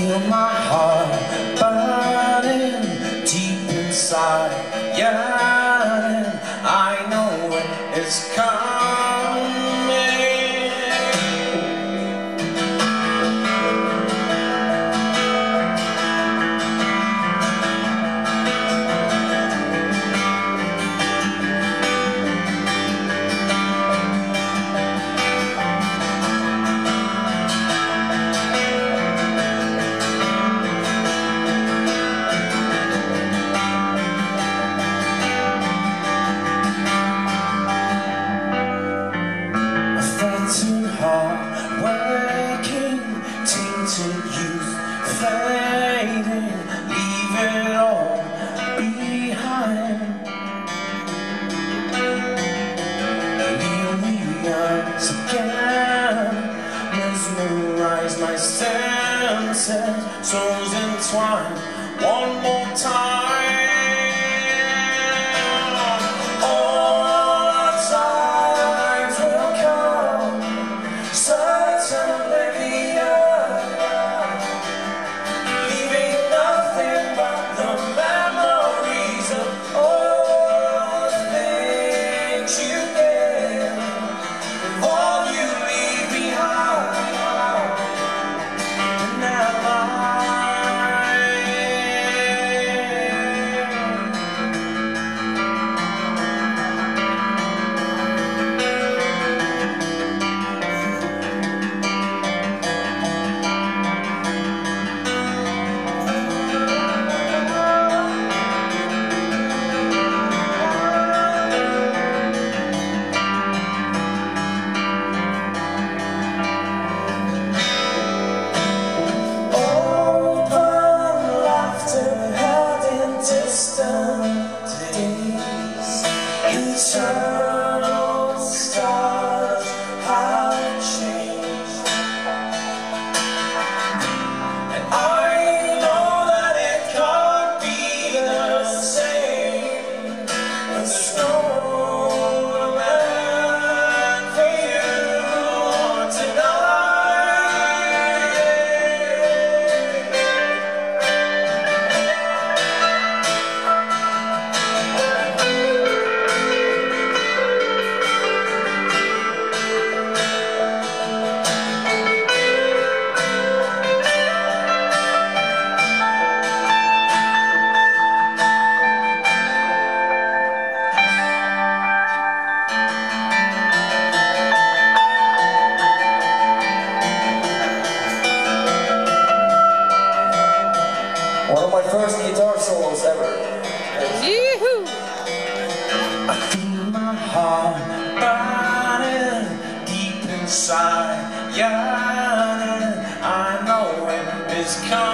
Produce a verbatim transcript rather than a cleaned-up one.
feel my heart burning deep inside, yearning. I know it is coming. Waking, tainted youth, fading, leave it all behind. Leave me once again, mesmerize my senses, souls entwined, one more time. Eternal stars have changed, and I know that it can't be the same. There's no man for you tonight. One of my first guitar solos ever. Yee-hoo! I feel my heart burning deep inside, yearning. I know it is coming.